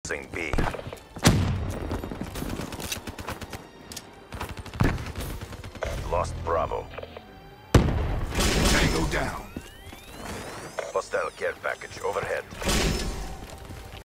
Losing B. Lost Bravo. Tango down. Hostile care package overhead.